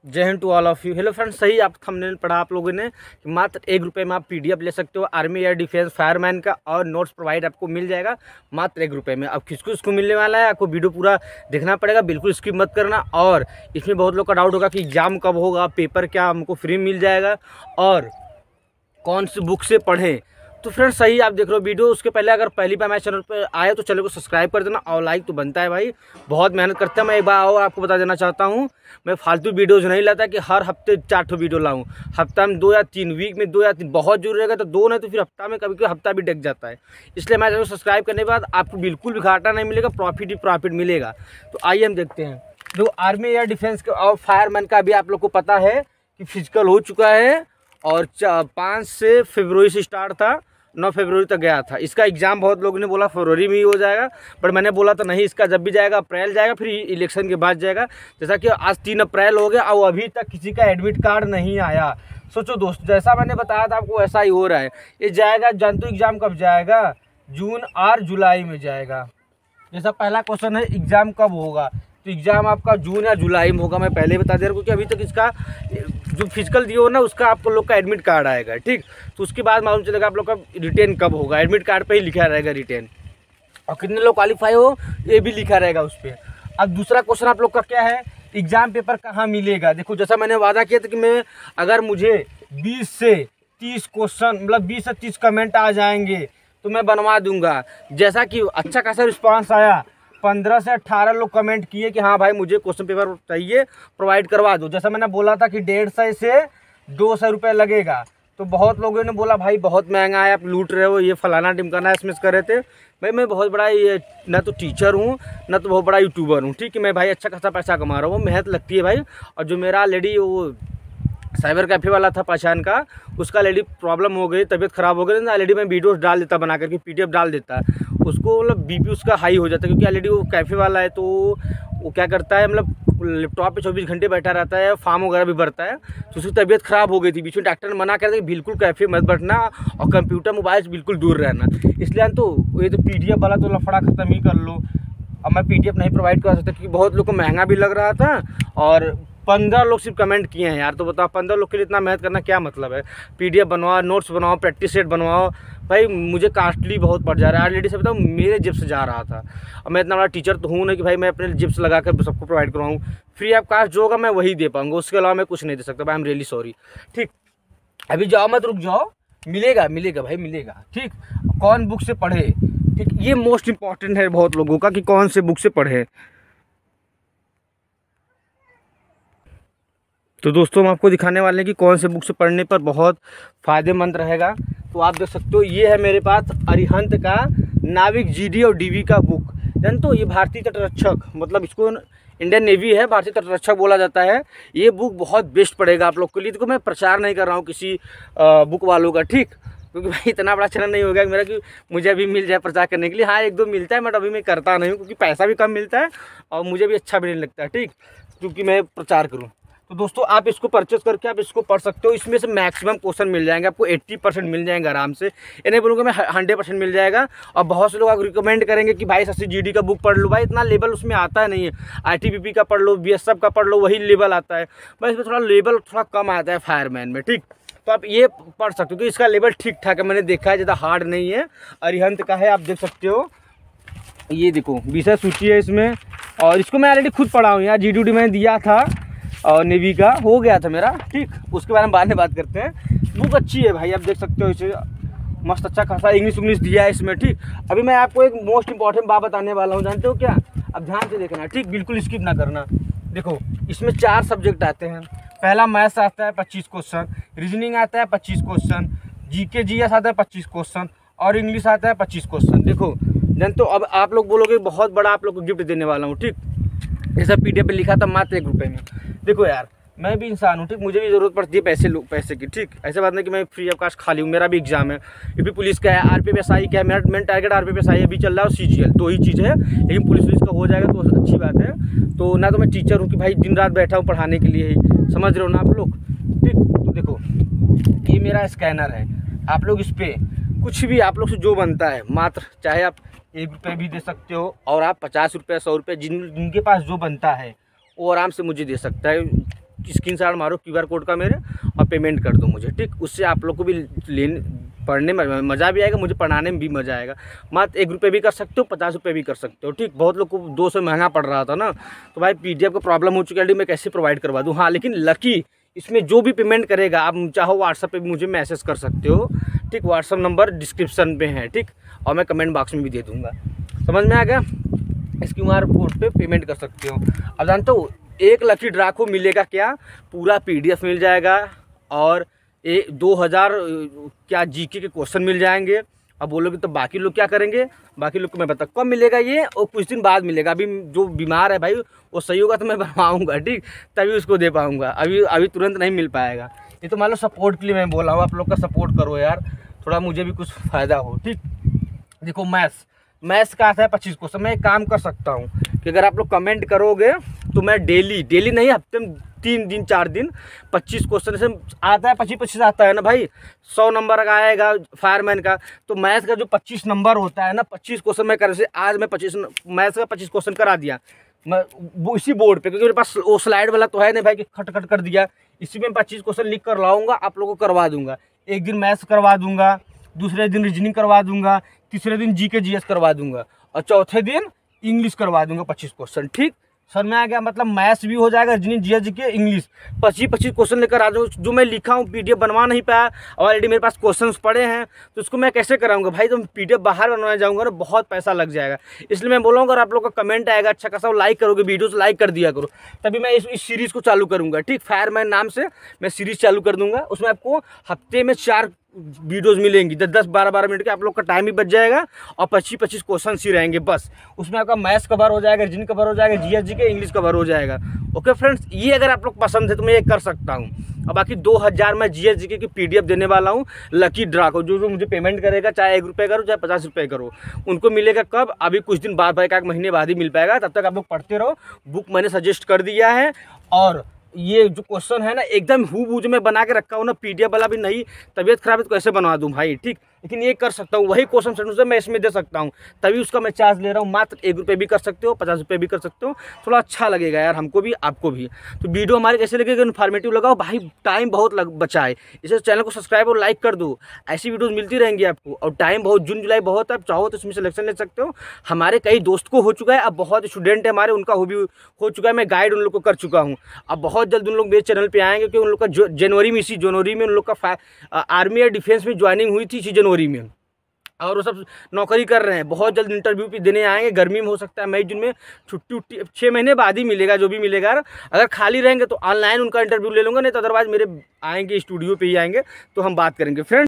जय हिंद to all of you. Hello friends, सही आप थंबनेल पढ़ा आप लोगों ने कि मात्र 1 रुपये में आप पीडीएफ ले सकते हो आर्मी एयर डिफेंस फायरमैन का, और नोट्स प्रोवाइड आपको मिल जाएगा मात्र 1 रुपये में। अब किसको इसको मिलने वाला है, आपको वीडियो पूरा देखना पड़ेगा, बिल्कुल स्किप मत करना। और इसमें बहुत लोग का डाउट होगा कि एग्जाम कब होगा, पेपर क्या हमको फ्री मिल जाएगा और कौन सी बुक से पढ़ें। तो फ्रेंड्स सही आप देख रहे हो वीडियो। उसके पहले अगर पहली बार मेरे चैनल पर आए तो चैनल को सब्सक्राइब कर देना, और लाइक तो बनता है भाई, बहुत मेहनत करते हैं। मैं एक बार और आपको बता देना चाहता हूँ, मैं फालतू वीडियोज़ नहीं लाता कि हर हफ्ते 4 वीडियो लाऊं। हफ्ता में 2 या 3, वीक में 2 या 3, बहुत जरूरी रहेगा तो 2 नहीं तो फिर हफ्ता में कभी कभी हफ्ता भी डक जाता है। इसलिए मेरे चैनल को सब्सक्राइब करने के बाद आपको बिल्कुल भी घाटा नहीं मिलेगा, प्रॉफिट ही प्रॉफिट मिलेगा। तो आइए हम देखते हैं। जो आर्मी एयर डिफेंस के और फायरमैन का भी आप लोग को पता है कि फिजिकल हो चुका है, और 5 से फरवरी से स्टार्ट था, 9 फरवरी तक गया था। इसका एग्ज़ाम बहुत लोगों ने बोला फरवरी में ही हो जाएगा, पर मैंने बोला तो नहीं, इसका जब भी जाएगा अप्रैल जाएगा, फिर इलेक्शन के बाद जाएगा। जैसा कि आज 3 अप्रैल हो गया और अभी तक किसी का एडमिट कार्ड नहीं आया। सोचो दोस्त, जैसा मैंने बताया था आपको वैसा ही हो रहा है। ये जाएगा, जानते हो एग्ज़ाम कब जाएगा? जून और जुलाई में जाएगा। जैसा पहला क्वेश्चन है एग्ज़ाम कब होगा, तो एग्ज़ाम आपका जून या जुलाई में होगा। मैं पहले बता दे रहा हूँ क्योंकि अभी तक इसका जो फिजिकल दिया हो ना, उसका आपको लोग का एडमिट कार्ड आएगा, ठीक। तो उसके बाद मालूम चलेगा आप लोग का रिटेन कब होगा। एडमिट कार्ड पे ही लिखा रहेगा रिटेन, और कितने लोग क्वालिफाई हो ये भी लिखा रहेगा उस पर। अब दूसरा क्वेश्चन आप लोग का क्या है, एग्ज़ाम पेपर कहाँ मिलेगा। देखो, जैसा मैंने वादा किया था कि मैं अगर मुझे 20 से 30 क्वेश्चन, मतलब 20 से 30 कमेंट आ जाएंगे तो मैं बनवा दूंगा। जैसा कि अच्छा खासा रिस्पॉन्स आया, 15 से 18 लोग कमेंट किए कि हाँ भाई मुझे क्वेश्चन पेपर चाहिए, प्रोवाइड करवा दो। जैसा मैंने बोला था कि 150 से 200 रुपये लगेगा, तो बहुत लोगों ने बोला भाई बहुत महंगा है, आप लूट रहे हो, ये फलाना टिमकाना एसएमएस कर रहे थे। भाई मैं बहुत बड़ा ये ना तो टीचर हूँ ना तो बहुत बड़ा यूट्यूबर हूँ, ठीक है। मैं भाई अच्छा खासा पैसा कमा रहा हूँ, मेहनत लगती है भाई। और जो मेरा ऑलरेडी वो साइबर कैफ़े वाला था पहचान का, उसका ऑलरेडी प्रॉब्लम हो गई, तबीयत ख़राब हो गई ना, ऑलरेडी मैं वीडियोस डाल देता बना करके, पीडीएफ डाल देता, उसको मतलब बीपी उसका हाई हो जाता है, क्योंकि ऑलरेडी वो कैफ़े वाला है। तो वो क्या करता है, मतलब लैपटॉप पे 24 घंटे बैठा रहता है, फॉर्म वगैरह भी भरता है। तो उसकी तबीयत ख़राब हो गई थी, बीच में डॉक्टर ने मना कर दिया कि बिल्कुल कैफ़े मत बैठना और कंप्यूटर मोबाइल से बिल्कुल दूर रहना। इसलिए तो ये तो पीडीएफ वाला तो लफड़ा ख़त्म ही कर लो। अब मैं पीडीएफ नहीं प्रोवाइड कर सकता क्योंकि बहुत लोग को महंगा भी लग रहा था, और 15 लोग सिर्फ कमेंट किए हैं यार। तो बताओ 15 लोग के लिए इतना मेहनत करना क्या मतलब है। पीडीएफ बनवाओ, नोट्स बनाओ, प्रैक्टिस सेट बनवाओ, भाई मुझे कास्टली बहुत पड़ जा रहा है। ऑलरेडी से बताओ मेरे जेब से जा रहा था। अब मैं इतना बड़ा टीचर तो हूँ नहीं कि भाई मैं अपने जेब से लगा कर सबको प्रोवाइड करवाऊँ। फ्री ऑफ कास्ट जो होगा मैं वही दे पाऊँगा, उसके अलावा मैं कुछ नहीं दे सकता भाई। आई एम रियली सॉरी, ठीक। अभी जाओ मत, रुक जाओ, मिलेगा मिलेगा भाई मिलेगा, ठीक। कौन बुक से पढ़े, ठीक, ये मोस्ट इंपॉर्टेंट है बहुत लोगों का कि कौन से बुक से पढ़े। तो दोस्तों हम आपको दिखाने वाले हैं कि कौन से बुक से पढ़ने पर बहुत फ़ायदेमंद रहेगा। तो आप देख सकते हो ये है मेरे पास अरिहंत का नाविक जीडी और डीवी का बुक। जानते हो ये भारतीय तटरक्षक, मतलब इसको इंडियन नेवी है, भारतीय तटरक्षक बोला जाता है। ये बुक बहुत बेस्ट पड़ेगा आप लोग के लिए। देखो मैं प्रचार नहीं कर रहा हूँ किसी बुक वालों का, ठीक, क्योंकि भाई इतना बड़ा चैनल नहीं हो गया मेरा कि मुझे अभी मिल जाए प्रचार करने के लिए। हाँ 1-2 मिलता है, बट अभी मैं करता नहीं हूँ क्योंकि पैसा भी कम मिलता है और मुझे भी अच्छा भी नहीं लगता है, ठीक, क्योंकि मैं प्रचार करूँ। तो दोस्तों आप इसको परचेस करके आप इसको पढ़ सकते हो। इसमें से मैक्सिमम क्वेश्चन मिल जाएंगे आपको, 80% मिल जाएंगे आराम से। इन्हें बोलूँगा मैं 100% मिल जाएगा। और बहुत से लोग आपको रिकमेंड करेंगे कि भाई शशि जीडी का बुक पढ़ लो, भाई इतना लेवल उसमें आता नहीं है। आईटीबीपी का पढ़ लो, बीएसएफ का पढ़ लो, वही लेवल आता है। भाई इसमें थोड़ा लेवल थोड़ा कम आता है फायरमैन में, ठीक। तो आप ये पढ़ सकते हो क्योंकि इसका लेवल ठीक ठाक है, मैंने देखा है, ज़्यादा हार्ड नहीं है। अरिहंत का है, आप देख सकते हो। ये देखो विषय सूची है इसमें, और इसको मैं ऑलरेडी खुद पढ़ा हूँ यार। जीडी मैंने दिया था और नेवी का हो गया था मेरा, ठीक। उसके बारे में बाद में बात करते हैं। बुक अच्छी है भाई, आप देख सकते हो, इसे मस्त अच्छा खासा इंग्लिश दिया है इसमें, ठीक। अभी मैं आपको एक मोस्ट इंपॉर्टेंट बात बताने वाला हूँ, जानते हो क्या? अब ध्यान से देखना, ठीक, बिल्कुल स्किप ना करना। देखो इसमें 4 सब्जेक्ट आते हैं। पहला मैथ्स आता है 25 क्वेश्चन, रीजनिंग आता है 25 क्वेश्चन, जीके जीएस आता है 25 क्वेश्चन, और इंग्लिश आता है 25 क्वेश्चन। देखो जानते हो, अब आप लोग बोलोगे बहुत बड़ा आप लोग को गिफ्ट देने वाला हूँ, ठीक। जैसा पीडीएफ पे लिखा था मात्र 1 रुपये में। देखो यार मैं भी इंसान हूँ, ठीक, मुझे भी ज़रूरत पड़ती है पैसे की, ठीक। ऐसे बात नहीं कि मैं फ्री ऑफ कास्ट खाली हूँ, मेरा भी एग्जाम है। यूपी पुलिस का है, आरपीएफएसआई का है, मेरा मेन टारगेट आरपीएफएसआई अभी चल रहा है, और सीजीएल, 2 ही चीज़ है। लेकिन पुलिस का हो जाएगा तो अच्छी बात है। तो ना तो मैं टीचर हूँ कि भाई दिन रात बैठा हूँ पढ़ाने के लिए ही, समझ रहे हो ना आप लोग, ठीक। तो देखो ये मेरा स्कैनर है, आप लोग इस पर कुछ भी आप लोग से जो बनता है, मात्र चाहे आप 1 रुपये भी दे सकते हो, और आप 50 रुपये 100 रुपये जिनके पास जो बनता है वो आराम से मुझे दे सकता है। स्क्रीनशॉट मारो QR कोड का मेरे और पेमेंट कर दो मुझे, ठीक। उससे आप लोग को भी पढ़ने में मज़ा भी आएगा, मुझे पढ़ाने में भी मज़ा आएगा। मात्र 1 रुपये भी कर सकते हो, 50 रुपये भी कर सकते हो, ठीक। बहुत लोग को 200 महंगा पड़ रहा था ना, तो भाई PDF का प्रॉब्लम हो चुका है, मैं कैसे प्रोवाइड करवा दूँ। हाँ, लेकिन लकी इसमें जो भी पेमेंट करेगा, आप चाहो व्हाट्सएप पे भी मुझे मैसेज कर सकते हो, ठीक। व्हाट्सएप नंबर डिस्क्रिप्शन पे है, ठीक, और मैं कमेंट बॉक्स में भी दे दूँगा। समझ में आ गया। इस QR कोड पे पेमेंट कर सकते हो। अब जानते हो एक लकी ड्रा को मिलेगा क्या, पूरा PDF मिल जाएगा और 2000 क्या GK के क्वेश्चन मिल जाएंगे। अब बोलोगे तो बाकी लोग क्या करेंगे, बाकी लोग को मैं बता कब मिलेगा ये, और कुछ दिन बाद मिलेगा। अभी जो बीमार है भाई वो सही होगा तो मैं बनवाऊँगा, ठीक, तभी उसको दे पाऊँगा, अभी तुरंत नहीं मिल पाएगा। ये तो मान लो सपोर्ट के लिए मैं बोल रहा हूँ, आप लोग का सपोर्ट करो यार, थोड़ा मुझे भी कुछ फ़ायदा हो, ठीक। देखो मैथ्स का आता है 25 क्वेश्चन। मैं एक काम कर सकता हूँ कि अगर आप लोग कमेंट करोगे तो मैं डेली नहीं, हफ्ते में 3 दिन 4 दिन 25 क्वेश्चन से आता है, 25 आता है ना भाई। 100 नंबर का आएगा फायरमैन का, तो मैथ्स का जो 25 नंबर होता है ना, 25 क्वेश्चन मैं से आज मैं मैथ्स का 25 क्वेश्चन करा दिया मैं इसी बोर्ड पे, क्योंकि मेरे पास वो स्लाइड वाला तो है नहीं भाई कि खट कर दिया। इसी में 25 क्वेश्चन लिख कर लाऊंगा, आप लोगों को करवा दूंगा। एक दिन मैथ्स करवा दूंगा, दूसरे दिन रीजनिंग करवा दूंगा, तीसरे दिन GK GS करवा दूंगा और चौथे दिन इंग्लिश करवा दूंगा 25 क्वेश्चन, ठीक। सर में आ गया, मतलब मैथ्स भी हो जाएगा, reasoning GS GK English 25 question लेकर आ जाऊँ। जो मैं लिखा हूँ PDF बनवा नहीं पाया और ऑलरेडी मेरे पास क्वेश्चंस पड़े हैं, तो उसको मैं कैसे कराऊंगा भाई। तो PDF बाहर बनवाने जाऊँगा ना, बहुत पैसा लग जाएगा। इसलिए मैं बोलूँगा अगर आप लोग का कमेंट आएगा अच्छा खासा, लाइक करोगे, वीडियोज़ लाइक कर दिया करो, तभी मैं इस सीरीज़ को चालू करूँगा, ठीक। फायरमैन नाम से मैं सीरीज़ चालू कर दूँगा। उसमें आपको हफ्ते में 4 वीडियोज़ मिलेंगी, 10-10 12-12 मिनट के, आप लोग का टाइम भी बच जाएगा और 25-25 क्वेश्चन ही रहेंगे बस। उसमें आपका मैथ्स कवर हो जाएगा, रीजनिंग कवर हो जाएगा, GS GK इंग्लिश कवर हो जाएगा। ओके फ्रेंड्स, ये अगर आप लोग पसंद है तो मैं ये कर सकता हूँ। और बाकी 2000 में GS GK की PDF देने वाला हूँ लकी ड्रा को। जो मुझे पेमेंट करेगा, चाहे 1 रुपये करो चाहे 50 रुपये करो, उनको मिलेगा कब, अभी कुछ दिन बाद भाई, 1 महीने बाद ही मिल पाएगा। तब तक आप लोग पढ़ते रहो, बुक मैंने सजेस्ट कर दिया है। और ये जो क्वेश्चन है ना, एकदम हूबहू जो मैं बना के रखा हूँ ना, PDF वाला भी नहीं, तबीयत खराब है तो कैसे बनवा दूँ भाई, ठीक। लेकिन ये कर सकता हूँ, वही क्वेश्चन सेट मैं इसमें दे सकता हूँ, तभी उसका मैं चार्ज ले रहा हूँ। मात्र 1 रुपये भी कर सकते हो, 50 रुपये भी कर सकते हो, थोड़ा अच्छा लगेगा यार, हमको भी आपको भी। तो वीडियो हमारे कैसे लगेगा, इन्फॉर्मेटिव लगाओ भाई, टाइम बहुत बचा है, इसे चैनल को सब्सक्राइब और लाइक कर दो। ऐसी वीडियोज़ मिलती रहेंगी आपको, और टाइम बहुत, जून जुलाई बहुत है, आप चाहो तो इसमें सिलेक्शन ले सकते हो। हमारे कई दोस्त को हो चुका है, अब बहुत स्टूडेंट है हमारे, उनका हो चुका है, मैं गाइड उन लोग को कर चुका हूँ। अब बहुत जल्द उन लोग मेरे चैनल पे आएंगे, क्योंकि उन लोग का जनवरी में उन लोग का आर्मी या डिफेंस में ज्वाइनिंग हुई थी इसी जनवरी में, और वो सब नौकरी कर रहे हैं। बहुत जल्द इंटरव्यू भी देने आएंगे, गर्मी में हो सकता है, मई जून में। छुट्टी 6 महीने बाद ही मिलेगा, जो भी मिलेगा। अगर खाली रहेंगे तो ऑनलाइन उनका इंटरव्यू ले लूँगा, नहीं तो अदरवाइज मेरे आएंगे, स्टूडियो पे ही आएंगे, तो हम बात करेंगे फ्रेंड्स।